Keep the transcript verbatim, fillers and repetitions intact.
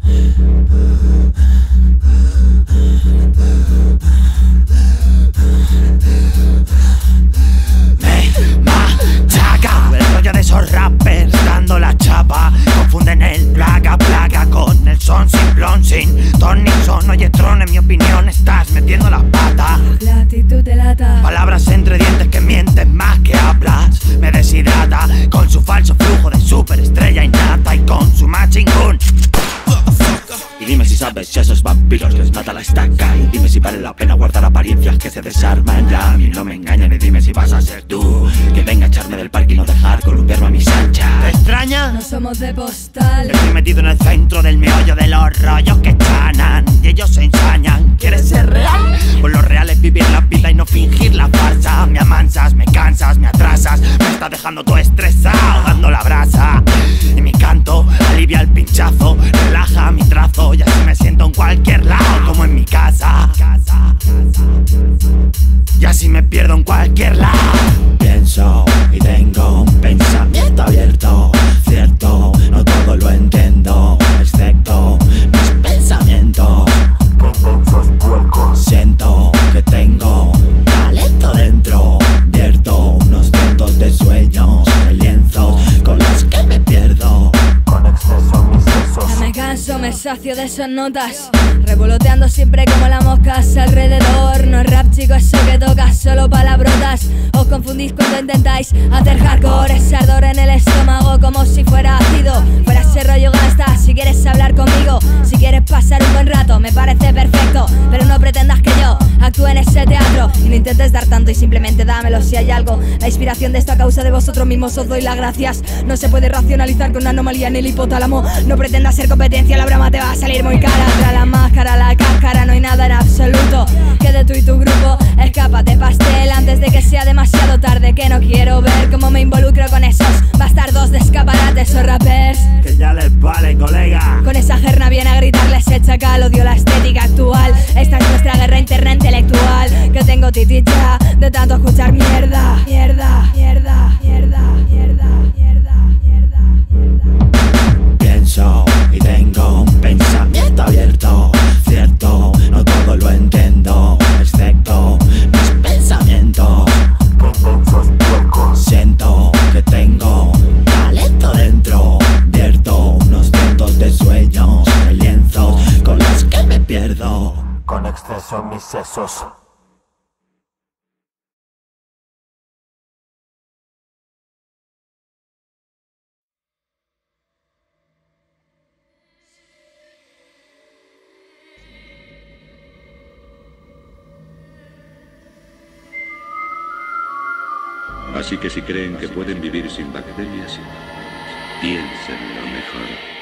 Me machaca el rollo de esos rappers dando la chapa. Confunden el plaga, plaga con el son sin blon, sin ton ni son. Oye, Tron, en mi opinión estás metiendo la pata. La actitud te lata. Palabras entre dientes que mienten más que hablas. Me deshidrata con su falso flujo de superestrella innata y con su matching gun. Y dime si sabes si esos vampiros les mata la estaca. Y dime si vale la pena guardar apariencias que se desarman ya. A mí no me engañan y dime si vas a ser tú que venga a echarme del parque y no dejar columpiarme a mis anchas. ¿Te extraña? No somos de postal. Estoy metido en el centro del meollo de los rollos que chanan y ellos se ensañan. ¿Quieres ser real? Pues lo real es vivir la vida y no fingir la farsa. Me amansas, me cansas, me atrasas. Me estás dejando todo estresado, dando la brasa. Y mi canto alivia el pinchazo, relaja mi trazo y así me siento en cualquier lado, como en mi casa. Y así me pierdo en cualquier lado. Pienso y tengo un pensamiento abierto. Cierto, no todo lo entiendo, excepto mis pensamientos. Siento que tengo talento dentro. Vierto unos vientos de sueños, el lienzo con los que me pierdo. Con exceso mis sesos. Ya me canso, me sacio de esas notas, revoloteando siempre como las moscas alrededor. No es rap, chico, eso que tocas, solo palabrotas. Os confundís cuando intentáis hacer hardcore. Ese ardor en el estómago como si fuera ácido. Fuera ese rollo gasta, si quieres hablar conmigo, si quieres pasar un buen rato, me parece perfecto. Pero no pretendas que yo actúe en ese teatro y no intentes dar tanto y simplemente dámelo si hay algo. La inspiración de esto a causa de vosotros mismos os doy las gracias. No se puede racionalizar con una anomalía en el hipotálamo. No pretendas ser competencia, la broma te va a salir muy cara. Tras la máscara, la cáscara, no hay nada en absoluto que de tú y tu grupo escapa de pastel antes de que sea demasiado tarde. Que no quiero ver cómo me involucro con esos bastardos de escaparates o rappers que ya les vale, colega. Con esa jerna viene a gritarles el chacal. Odio la estética actual, esta es nuestra guerra interna intelectual. Que tengo titicha de tanto escuchar mierda. Mierda, mierda, mierda, mierda, mierda, mierda, mierda. Pienso y tengo un pensamiento abierto. Cierto, no todo lo entiendo, excepto mis pensamientos. Siento que tengo talento dentro. Vierto unos vientos de sueños, el lienzo con los que me pierdo. Con exceso en mis sesos. Así que si creen que pueden vivir sin bacterias, piensen lo mejor.